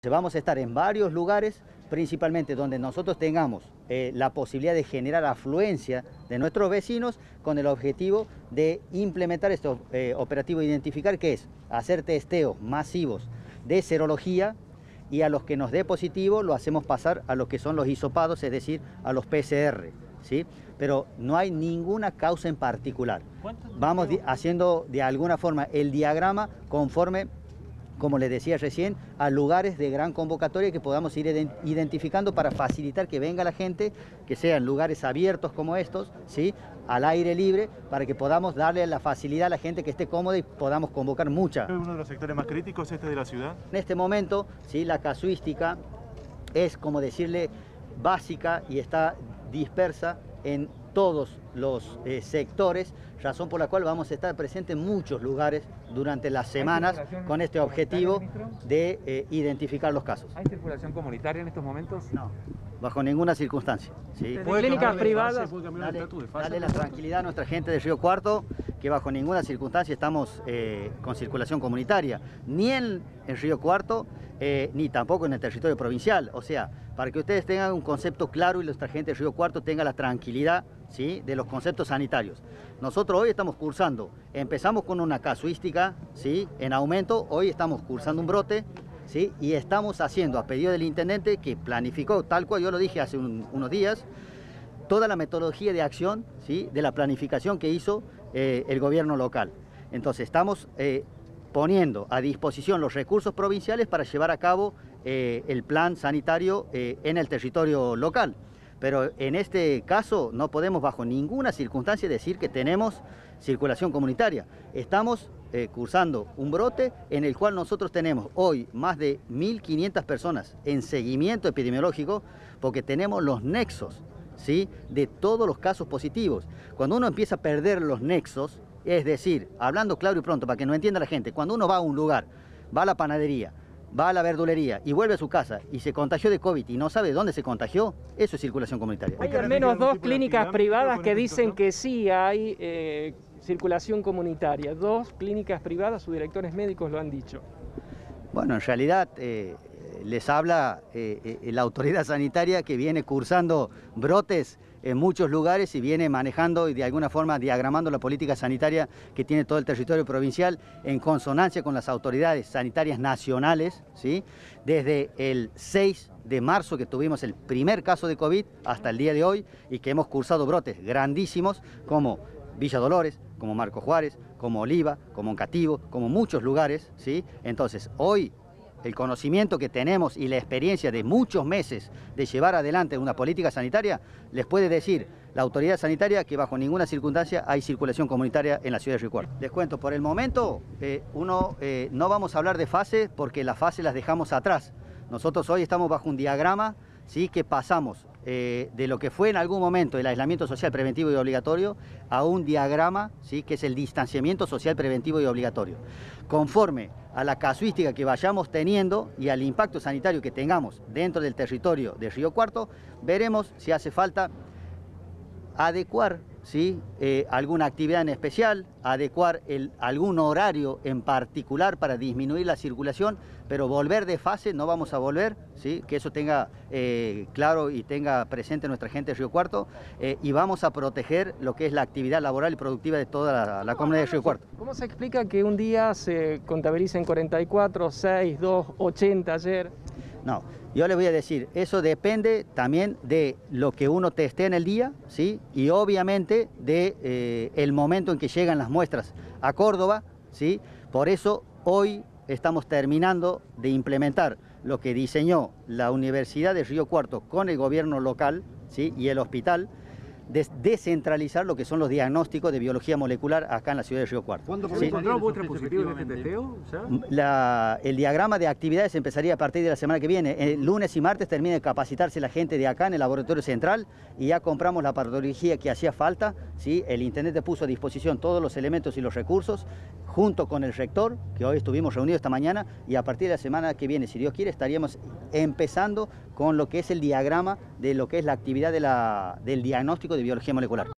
Vamos a estar en varios lugares, principalmente donde nosotros tengamos la posibilidad de generar afluencia de nuestros vecinos con el objetivo de implementar este operativo de identificar, que es hacer testeos masivos de serología, y a los que nos dé positivo lo hacemos pasar a lo que son los hisopados, es decir, a los PCR, ¿sí? Pero no hay ninguna causa en particular. Vamos haciendo de alguna forma el diagrama conforme, como les decía recién, a lugares de gran convocatoria que podamos ir identificando para facilitar que venga la gente, que sean lugares abiertos como estos, ¿sí?, al aire libre, para que podamos darle la facilidad a la gente que esté cómoda y podamos convocar mucha. ¿Es uno de los sectores más críticos de la ciudad? En este momento, ¿sí?, la casuística es, como decirle, básica y está dispersa en todos los sectores, razón por la cual vamos a estar presentes en muchos lugares durante las semanas con este objetivo de identificar los casos. ¿Hay circulación comunitaria en estos momentos? No, bajo ninguna circunstancia. ¿Sí? ¿Clínicas privadas? Dale la tranquilidad a nuestra gente de Río Cuarto, que bajo ninguna circunstancia estamos con circulación comunitaria, ni en Río Cuarto, ni tampoco en el territorio provincial. O sea, para que ustedes tengan un concepto claro y nuestra gente de Río Cuarto tenga la tranquilidad, ¿sí?, de los conceptos sanitarios. Nosotros hoy estamos cursando, empezamos con una casuística, ¿sí?, en aumento, hoy estamos cursando un brote, ¿sí?, y estamos haciendo, a pedido del intendente, que planificó, tal cual yo lo dije hace unos días, toda la metodología de acción, ¿sí?, de la planificación que hizo el gobierno local. Entonces estamos poniendo a disposición los recursos provinciales para llevar a cabo el plan sanitario en el territorio local. Pero en este caso no podemos bajo ninguna circunstancia decir que tenemos circulación comunitaria. Estamos cursando un brote en el cual nosotros tenemos hoy más de 1.500 personas en seguimiento epidemiológico, porque tenemos los nexos, ¿sí?, de todos los casos positivos. Cuando uno empieza a perder los nexos, es decir, hablando claro y pronto para que no entienda la gente, cuando uno va a un lugar, va a la panadería, va a la verdulería y vuelve a su casa y se contagió de COVID y no sabe dónde se contagió, eso es circulación comunitaria. Hay al menos 2 clínicas privadas que dicen que sí hay circulación comunitaria. 2 clínicas privadas, sus directores médicos lo han dicho. Bueno, en realidad les habla la autoridad sanitaria, que viene cursando brotes en muchos lugares y viene manejando y de alguna forma diagramando la política sanitaria que tiene todo el territorio provincial en consonancia con las autoridades sanitarias nacionales, ¿sí?, desde el 6 de marzo que tuvimos el primer caso de COVID hasta el día de hoy, y que hemos cursado brotes grandísimos como Villa Dolores, como Marco Juárez, como Oliva, como Oncativo, como muchos lugares, ¿sí? Entonces, hoy el conocimiento que tenemos y la experiencia de muchos meses de llevar adelante una política sanitaria, les puede decir la autoridad sanitaria que bajo ninguna circunstancia hay circulación comunitaria en la ciudad de Río Cuarto. Les cuento, por el momento no vamos a hablar de fases, porque las fases las dejamos atrás. Nosotros hoy estamos bajo un diagrama, ¿sí?, que pasamos de lo que fue en algún momento el aislamiento social preventivo y obligatorio a un diagrama, ¿sí?, que es el distanciamiento social preventivo y obligatorio. Conforme a la casuística que vayamos teniendo y al impacto sanitario que tengamos dentro del territorio de Río Cuarto, veremos si hace falta adecuar, ¿sí?, alguna actividad en especial, adecuar algún horario en particular para disminuir la circulación, pero volver de fase no vamos a volver, ¿sí?, que eso tenga claro y tenga presente nuestra gente de Río Cuarto, y vamos a proteger lo que es la actividad laboral y productiva de toda la comunidad de Río Cuarto. ¿Cómo se explica que un día se contabilicen 44, 6, 2, 80 ayer? No, yo les voy a decir, eso depende también de lo que uno teste en el día, ¿sí?, y obviamente de el momento en que llegan las muestras a Córdoba, ¿sí? Por eso hoy estamos terminando de implementar lo que diseñó la Universidad de Río Cuarto con el gobierno local, ¿sí?, y el hospital, descentralizar lo que son los diagnósticos de biología molecular acá en la ciudad de Río Cuarto. ¿Cuándo ¿Sí? encontró vuestra positivo en este testeo? El diagrama de actividades empezaría a partir de la semana que viene. El lunes y martes termina de capacitarse la gente de acá en el laboratorio central y ya compramos la patología que hacía falta, ¿sí? El intendente puso a disposición todos los elementos y los recursos junto con el rector, que hoy estuvimos reunidos esta mañana, y a partir de la semana que viene, si Dios quiere, estaríamos empezando con lo que es el diagrama de lo que es la actividad del diagnóstico de biología molecular.